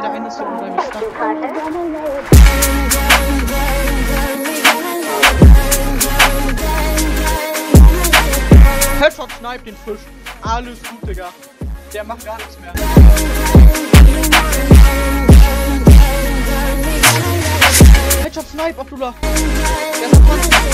der eine ist so unheimlich stark. Headshot snipe den Fisch. Alles gut, Digga. Der macht gar nichts mehr. Headshot snipe, Abdullah. Der ist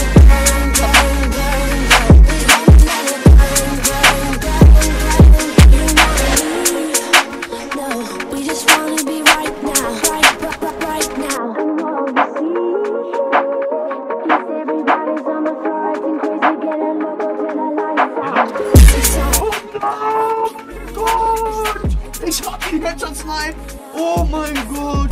ich hab den Headshot Snipe! Oh mein Gott!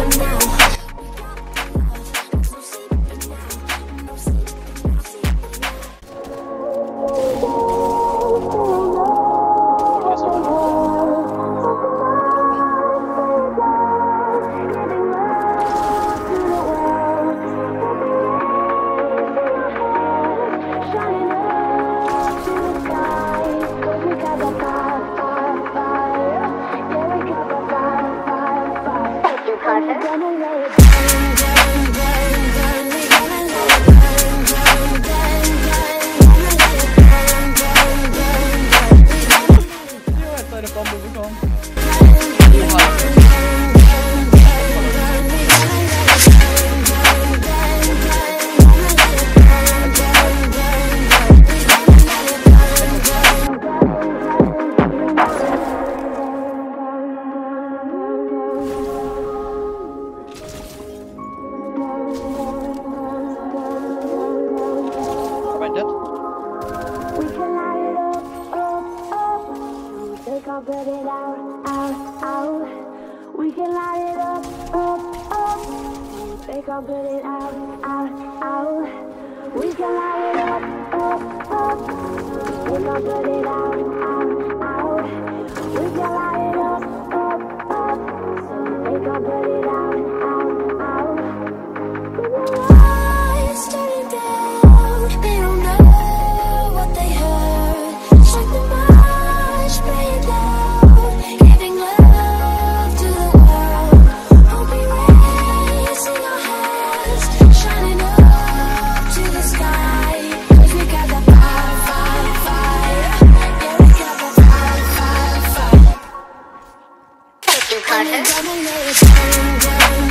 Seine Bombe bekommen. Put it out, out, out. We can light it up, up, up. They can put it out, out, out. We can light it up, up, up. They can put it out, out, out. We can light it up, up, up. They can put it out, out, out. With the lights turning down, they don't know what they heard. Shut the march, play it down. I'm gonna let it burn, burn.